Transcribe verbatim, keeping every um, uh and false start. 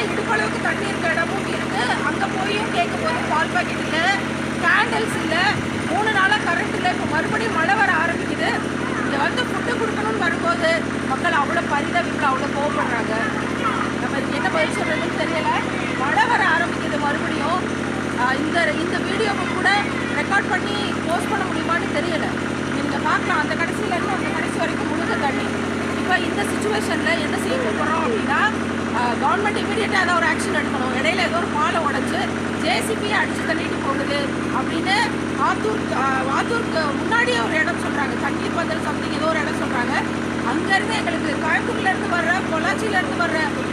இடுப்பளவுக்கு தண்ணி இருக்க இடமும் இருக்குது. அங்கே போயும் கேட்கும்போது பால் பாக்கெட் இல்லை, கேண்டில்ஸ் இல்லை, மூணு நாளாக கரண்ட் இல்லை. இப்போ மறுபடியும் மழை வர ஆரம்பிக்குது. இங்கே வந்து ஃபுட்டு கொடுக்கணும்னு வரும்போது மக்கள் அவ்வளோ பரிதவிப்பில் அவ்வளோ கோவப்படுறாங்க. நம்ம இதுக்கு என்ன பதில் சொல்கிறதுன்னு தெரியலை. மழை வர ஆரம்பிக்குது மறுபடியும். இந்த இந்த வீடியோவை கூட ரெக்கார்ட் பண்ணி போஸ்ட் பண்ண முடியுமான்னு தெரியலை. நீங்கள் பார்க்கலாம், அந்த கடைசியிலேருந்து அந்த கடைசி வரைக்கும் முழுக்க தண்ணி. இப்போ இந்த சுச்சுவேஷனில் என்ன செய்ய போகிறோம் அப்படின்னா, கவர்மெண்ட் இமீடியட்டாக ஏதாவது ஒரு ஆக்ஷன் எடுக்கணும். இடையில ஏதோ ஒரு பாலை உடச்சி ஜேசிபியை அடித்து தள்ளிட்டு போகுது அப்படின்னு ஆத்தூர் ஆத்தூருக்கு முன்னாடியே ஒரு இடம் சொல்கிறாங்க. தண்ணீர் பந்தல் சம்திங் ஏதோ ஒரு இடம் சொல்கிறாங்க. அங்கேருந்து எங்களுக்கு கோயம்புத்தூர்லேருந்து வர்ற, பொள்ளாச்சியிலேருந்து வர்ற